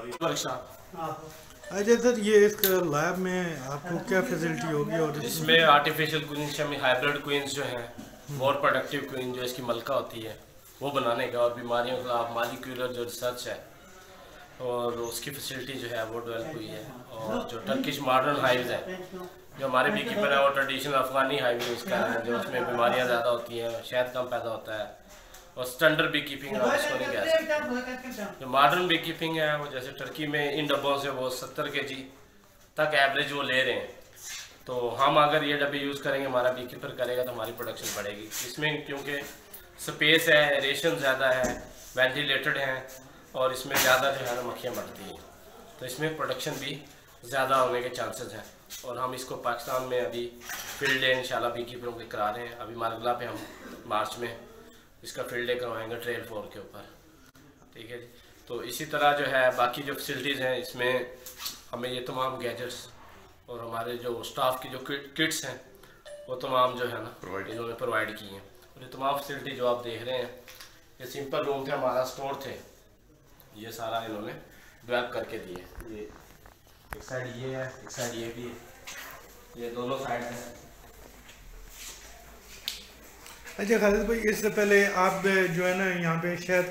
Workshop. अच्छा sir, ये इसका लैब में आपको क्या फैसिलिटी होगी? और इसमें आर्टिफिशियल क्वींस में हाइब्रिड क्वींस जो हैं, मोर प्रोडक्टिव क्वीन जो इसकी मलका होती है वो बनाने का, और बीमारियों का मालिक्यूलर जो रिसर्च है और उसकी फैसिलिटी जो है वो डेवलप हुई है। और जो टर्किश मॉडर्न हाइव्स है, जो हमारे बी कीपर है वो ट्रेडिशनल अफगानी हाइव यूज़ कर रहे हैं, जो उसमें बीमारियां ज़्यादा होती हैं, शहद कम पैदा होता है, और स्टैंडर्ड बी कीपिंग आप इसको नहीं कह सकते। जो मॉडर्न बी कीपिंग है वो जैसे टर्की में इन डब्बों से वो 70 kg तक एवरेज वो ले रहे हैं। तो हम अगर ये डब्बे यूज़ करेंगे, हमारा बी कीपर करेगा, तो हमारी प्रोडक्शन बढ़ेगी। इसमें क्योंकि स्पेस है, एरेशन ज़्यादा है, वेंटिलेटेड हैं, और इसमें ज़्यादा जो है ना मक्खियाँ बढ़ती हैं, तो इसमें प्रोडक्शन भी ज़्यादा होने के चांसेस हैं। और हम इसको पाकिस्तान में अभी फील्ड डे इंशाल्लाह बी कीपरों के करा रहे हैं। अभी मारगला पे हम मार्च में इसका फील्ड डे करवाएंगे ट्रेल 4 के ऊपर, ठीक है जी। तो इसी तरह जो है बाकी जो फैसिलिटीज़ हैं, इसमें हमें ये तमाम गैजेट्स और हमारे जो स्टाफ की जो किट्स हैं वो तमाम जो है ना इन्होंने प्रोवाइड की हैं। और ये तमाम फैसिलिटी जो आप देख रहे हैं, ये सिंपल रूम थे, हमारा स्टोर थे, ये सारा इन्होंने डेवलप करके दिए। ये एक साइड ये है, एक साइड ये भी है, ये दोनों साइड हैं। अच्छा खालिद भाई, इससे पहले आप जो है ना यहाँ पे शहद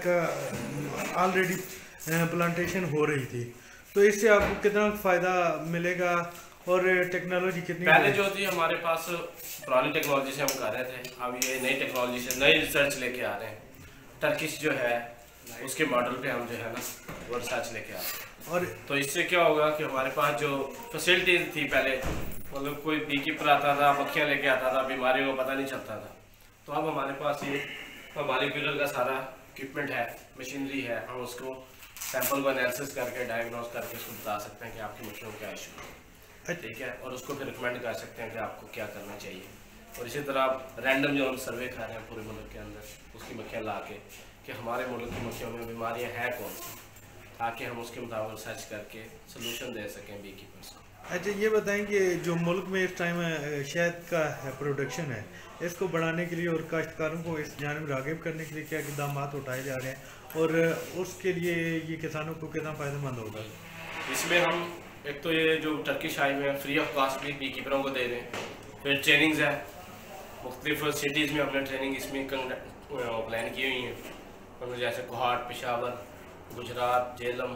का ऑलरेडी प्लांटेशन हो रही थी, तो इससे आपको कितना फ़ायदा मिलेगा और टेक्नोलॉजी कितनी? पहले जो थी हमारे पास पुरानी टेक्नोलॉजी से हम कर रहे थे, अब ये नई टेक्नोलॉजी से नई रिसर्च लेके आ रहे हैं। टर्किश जो है उसके मॉडल पे हम जो है ना वो रिसर्च लेके आ रहे हैं। और तो इससे क्या होगा कि हमारे पास जो फैसिलिटीज थी पहले, मतलब कोई बी कीपर आता था, मक्खियाँ लेके आता था, बीमारियों को पता नहीं चलता था, तो अब हमारे पास ये मॉलिक्यूलर का सारा इक्विपमेंट है, मशीनरी है, हम उसको सैंपल को एनालिसिस करके डायग्नोस करके उसको बता सकते हैं कि आपकी मक्खियों का क्या इशू है, ठीक है, और उसको फिर रिकमेंड कर सकते हैं कि आपको क्या करना चाहिए। और इसी तरह रैंडम जो हम सर्वे कर रहे हैं पूरे मुल्क के अंदर, उसकी मक्खियाँ ला के कि हमारे मुल्क की मक्खियों में बीमारियाँ हैं कौन सी, ताकि हम उसके मुताबिक सर्च करके सोल्यूशन दे सकें बी कीपर्स को। अच्छा ये बताएं कि जो मुल्क में इस टाइम शहद का प्रोडक्शन है, इसको बढ़ाने के लिए और काश्तकारों को इस जानिब राग़िब करने के लिए क्या इक़दाम उठाए जा रहे हैं, और उसके लिए ये किसानों को कितना फ़ायदेमंद होगा? इसमें हम एक तो ये जो टर्किश हाइव है फ्री ऑफ कॉस्ट भी बी कीपरों को दे रहे हैं, फिर ट्रेनिंग्स है, मुख्तलिफ सिटीज़ में हमने ट्रेनिंग इसमें प्लान की हुई हैं, मतलब जैसे कोहाट, पेशावर, गुजरात, जेलम,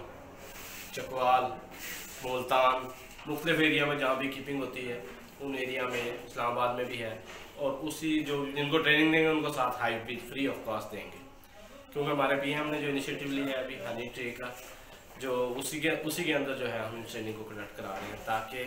चकवाल, मुल्तान, मुख्तलिफ एरिया में जहाँ भी कीपिंग होती है उन एरिया में, इस्लामाबाद में भी है। और उसी जो जिनको ट्रेनिंग देंगे उनको साथ हाइव भी फ्री ऑफ कॉस्ट देंगे, क्योंकि हमारे पीएम ने जो इनिशिएटिव लिया है अभी हनी ट्री का, जो उसी के अंदर जो है हम ट्रेनिंग को कंडक्ट करा रहे हैं,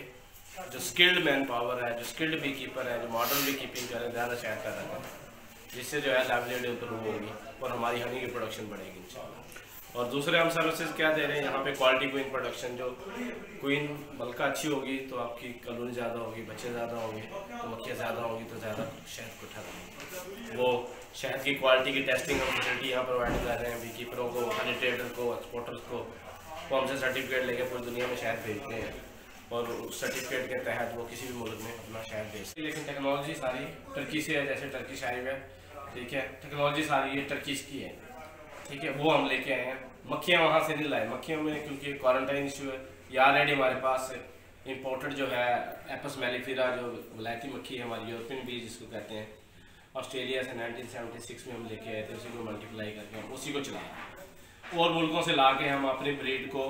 ताकि जो स्किल्ड मैन पावर है, जो स्किल्ड बी कीपर है, जो मॉडर्न बी कीपिंग करें, ज़्यादा शहद पैदा करें, जिससे जो है लाइवलीहुड इंप्रूव होगी और हमारी हनी की प्रोडक्शन बढ़ेगी इंशाल्लाह। और दूसरे हम सर्विसेज क्या दे रहे हैं यहाँ पे, क्वालिटी क्वीन प्रोडक्शन, जो क्वीन मलका अच्छी होगी तो आपकी कॉलोनी ज़्यादा होगी, बच्चे ज़्यादा होंगे तो मक्खियाँ ज़्यादा होंगी, तो ज़्यादा शहद को उठा देंगे। वो शहद की क्वालिटी की टेस्टिंग हम फैसिलिटी यहाँ प्रोवाइड कर रहे हैं बी कीपरों को, हनी ट्रेडर को, एक्सपोर्टर्स को। वो हमसे सर्टिफिकेट लेके पूरी दुनिया में शहद भेजते हैं, और उस सर्टिफिकेट के तहत वो किसी भी मुल्क में अपना शहद भेजते हैं। लेकिन टेक्नोलॉजी सारी टर्की से है, जैसे टर्किश हाइव है, ठीक है, टेक्नोलॉजी सारी ये टर्किश की है, ठीक है, वो हम लेके आए हैं। मक्खियाँ वहाँ से नहीं लाए, मक्खियों में क्योंकि क्वारंटाइन इशू है, या ऑलरेडी हमारे पास इंपोर्टेड जो है एपस मेलिफेरा जो वलायती मक्खी है, हमारी यूरोपियन बीज जिसको कहते हैं, ऑस्ट्रेलिया से 1976 में हम लेके आए थे, उसी को मल्टीप्लाई करके हम उसी को चलाए। और मुल्कों से ला के हम अपनी ब्रीड को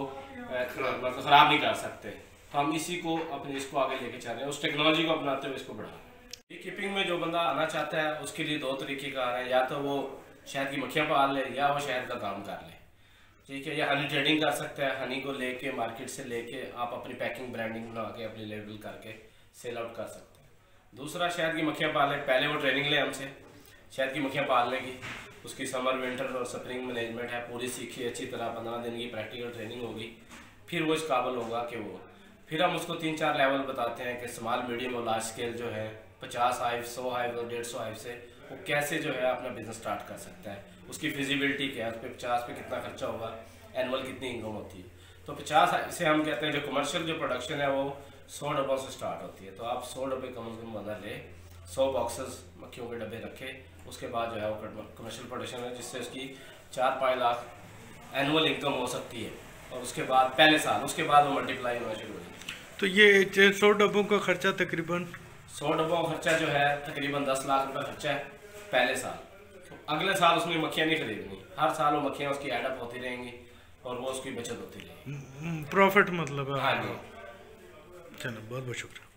मतलब ख़राब नहीं कर सकते, तो हम इसी को अपने इसको आगे लेके चल रहे हैं, उस टेक्नोलॉजी को अपनाते हुए इसको बढ़ा रहे हैं। बी कीपिंग में जो बंदा आना चाहता है उसके लिए दो तरीके का है, या तो वो शहद की मक्खियाँ पाल ले या वो शहद का काम कर ले, ठीक है, या हनी ट्रेडिंग कर सकता है, हनी को लेके मार्केट से लेके आप अपनी पैकिंग ब्रांडिंग बना के अपनी लेबल करके सेल आउट कर सकते हैं। दूसरा शहद की मक्खियाँ पाले, पहले वो ट्रेनिंग ले हमसे शहद की मक्खियाँ पालने की, उसकी समर विंटर और स्प्रिंग मैनेजमेंट है पूरी सीखी अच्छी तरह, 15 दिन की प्रैक्टिकल ट्रेनिंग होगी, फिर वो इस काबिल होगा कि वो, फिर हम उसको 3-4 लेवल बताते हैं कि स्मॉल, मीडियम और लार्ज स्केल जो है 50 हाइव, 100 हाइव और 150 हाइव से वो कैसे जो है अपना बिजनेस स्टार्ट कर सकता है, उसकी फिजिबिलिटी क्या है, उस पर 50 पे कितना खर्चा होगा, एनुअल कितनी इनकम होती है। तो 50 से हम कहते हैं जो कमर्शियल जो प्रोडक्शन है वो 100 डब्बों से स्टार्ट होती है, तो आप 100 डब्बे कम से कम बंदा ले, 100 बॉक्सेस मक्खियों के डब्बे रखे, उसके बाद जो है वो कमर्शियल प्रोडक्शन है, जिससे उसकी 4-5 लाख एनुअल इनकम हो सकती है। और उसके बाद पहले साल उसके बाद वो मल्टीप्लाई होना शुरू हो जाए। तो ये 100 डब्बों का खर्चा तकरीबन 100 डब्बों का खर्चा जो है तकरीबन 10 लाख रुपए खर्चा है पहले साल। तो अगले साल उसमें मक्खियाँ नहीं खरीदनी, हर साल वो मक्खियाँ उसकी एडअप होती रहेंगी और वो उसकी बचत होती रहेगी। प्रॉफिट मतलब है। हाँ जी। चलो बहुत बहुत शुक्रिया।